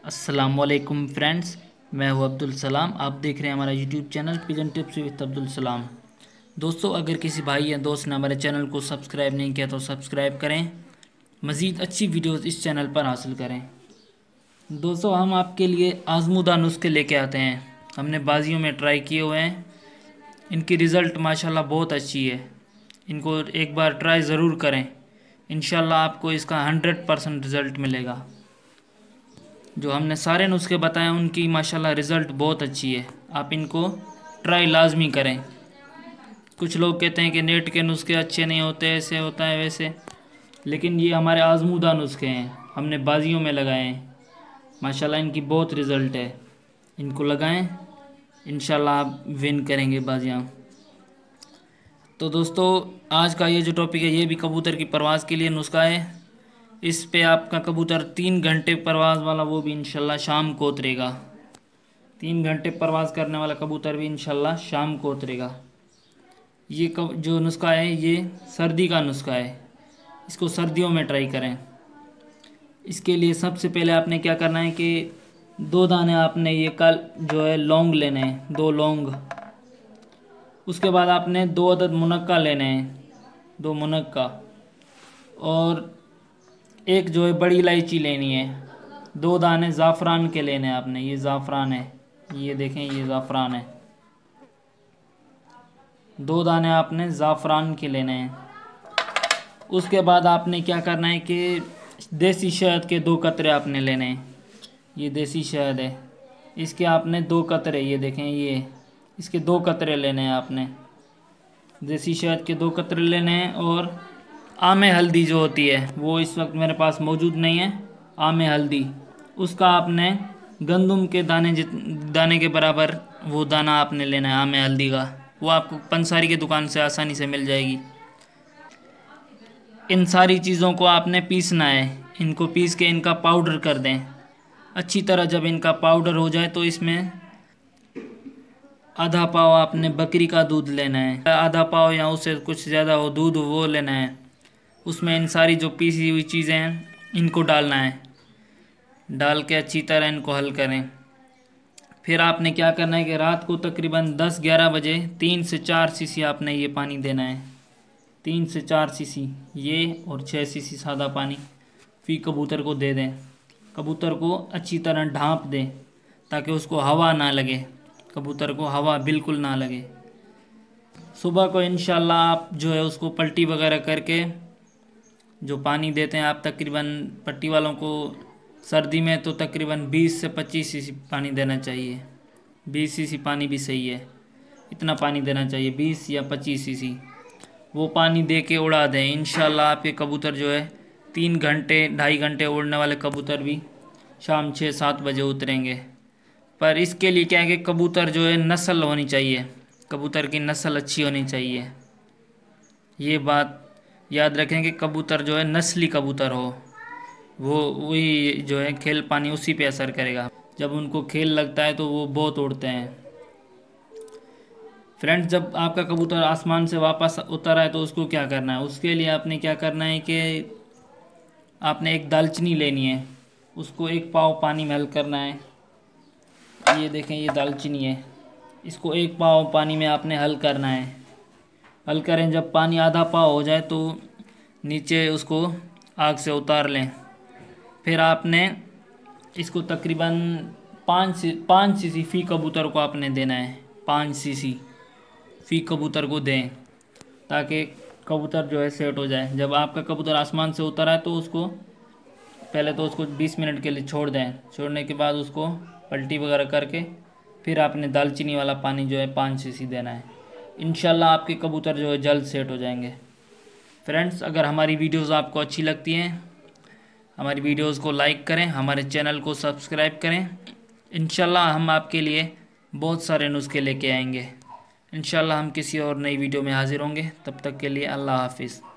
अस्सलामुअलैकुम फ्रेंड्स, मैं हूं अब्दुल सलाम। आप देख रहे हैं हमारा YouTube channel pigeon tips with Abdul Salam. दोस्तों, अगर किसी भाई या दोस्त ने हमारे चैनल को सब्सक्राइब नहीं किया तो सब्सक्राइब करें। मज़ीद अच्छी वीडियोस इस चैनल पर हासिल करें। दोस्तों, हम आपके लिए आज़मूदा नुस्खे लेके आते हैं। हमने बाजियों में ट्राई किए हुए हैं, इनकी रिज़ल्ट माशाल्लाह बहुत अच्छी है। इनको एक बार ट्राई ज़रूर करें, इंशाल्लाह आपको इसका 100% रिज़ल्ट मिलेगा। जो हमने सारे नुस्खे बताए उनकी माशाल्लाह रिज़ल्ट बहुत अच्छी है। आप इनको ट्राई लाजमी करें। कुछ लोग कहते हैं कि नेट के नुस्खे अच्छे नहीं होते, ऐसे होता है वैसे, लेकिन ये हमारे आज़मूदा नुस्खे हैं, हमने बाजियों में लगाए हैं। माशाल्लाह इनकी बहुत रिज़ल्ट है। इनको लगाएं, इंशाल्लाह आप विन करेंगे बाजियाँ। तो दोस्तों, आज का ये जो टॉपिक है ये भी कबूतर की परवाज़ के लिए नुस्खा है। इस पे आपका कबूतर 3 घंटे परवाज़ वाला वो भी इंशाल्लाह शाम को उतरेगा। 3 घंटे परवाज़ करने वाला कबूतर भी इंशाल्लाह शाम को उतरेगा। ये जो नुस्खा है ये सर्दी का नुस्खा है, इसको सर्दियों में ट्राई करें। इसके लिए सबसे पहले आपने क्या करना है कि 2 दाने आपने ये कल जो है लौंग लेने हैं, 2 लौंग। उसके बाद आपने 2 अदद मुनक्का लेने हैं, 2 मुनक्का, और एक जो है बड़ी इलायची लेनी है। 2 दाने ज़ाफ़रान के लेने हैं आपने। ये ज़ाफ़रान है, ये देखें, ये ज़ाफ़रान है। 2 दाने आपने ज़ाफ़रान के लेने हैं। उसके बाद आपने क्या करना है कि देसी शहद के 2 कतरे आपने लेने हैं। ये देसी शहद है, इसके आपने 2 कतरे, ये देखें, ये इसके 2 कतरे लेने हैं आपने। देसी शहद के 2 कतरे लेने हैं। और आमे हल्दी जो होती है वो इस वक्त मेरे पास मौजूद नहीं है। आमे हल्दी, उसका आपने गंदम के दाने के बराबर वो दाना आपने लेना है आमे हल्दी का। वो आपको पंसारी की दुकान से आसानी से मिल जाएगी। इन सारी चीज़ों को आपने पीसना है। इनको पीस के इनका पाउडर कर दें अच्छी तरह। जब इनका पाउडर हो जाए तो इसमें आधा पाव आपने बकरी का दूध लेना है। आधा पाव या उससे कुछ ज़्यादा हो दूध वो लेना है। उसमें इन सारी जो पीसी हुई चीज़ें हैं इनको डालना है। डाल के अच्छी तरह इनको हल करें। फिर आपने क्या करना है कि रात को तकरीबन 10-11 बजे 3 से 4 सीसी आपने ये पानी देना है। 3 से 4 सीसी ये और 6 सीसी सादा पानी फी कबूतर को दे दें। कबूतर को अच्छी तरह ढाँप दें ताकि उसको हवा ना लगे, कबूतर को हवा बिल्कुल ना लगे। सुबह को इंशाल्लाह आप जो है उसको पलटी वगैरह करके जो पानी देते हैं आप, तकरीबन पट्टी वालों को सर्दी में तो तकरीबन 20 से 25 सीसी पानी देना चाहिए। 20 सीसी पानी भी सही है, इतना पानी देना चाहिए, 20 या 25 सीसी। वो पानी दे के उड़ा दें। इंशाल्लाह आपके कबूतर जो है 3 घंटे 2.5 घंटे उड़ने वाले कबूतर भी शाम 6-7 बजे उतरेंगे। पर इसके लिए क्या है कि कबूतर जो है नस्ल होनी चाहिए, कबूतर की नस्ल अच्छी होनी चाहिए। ये बात याद रखें कि कबूतर जो है नस्ली कबूतर हो, वो वही जो है खेल पानी उसी पे असर करेगा। जब उनको खेल लगता है तो वो बहुत उड़ते हैं। फ्रेंड्स, जब आपका कबूतर आसमान से वापस उतर आए तो उसको क्या करना है, उसके लिए आपने क्या करना है कि आपने एक दालचीनी लेनी है, उसको 1 पाव पानी में हल करना है। ये देखें, ये दालचीनी है, इसको 1 पाव पानी में आपने हल करना है। हल करें, जब पानी आधा पाव हो जाए तो नीचे उसको आग से उतार लें। फिर आपने इसको तकरीबन 5 सीसी फ़ी कबूतर को आपने देना है। 5 सीसी फ़ी कबूतर को दें ताकि कबूतर जो है सेट हो जाए। जब आपका कबूतर आसमान से उतर आए तो उसको पहले तो उसको 20 मिनट के लिए छोड़ दें। छोड़ने के बाद उसको पलटी वगैरह करके फिर आपने दालचीनी वाला पानी जो है 5 सीसी देना है। इंशाल्लाह आपके कबूतर जो है जल्द सेट हो जाएंगे। फ्रेंड्स, अगर हमारी वीडियोस आपको अच्छी लगती हैं, हमारी वीडियोस को लाइक करें, हमारे चैनल को सब्सक्राइब करें। इंशाल्लाह हम आपके लिए बहुत सारे नुस्खे लेके आएंगे। इंशाल्लाह हम किसी और नई वीडियो में हाजिर होंगे। तब तक के लिए अल्लाह हाफिज़।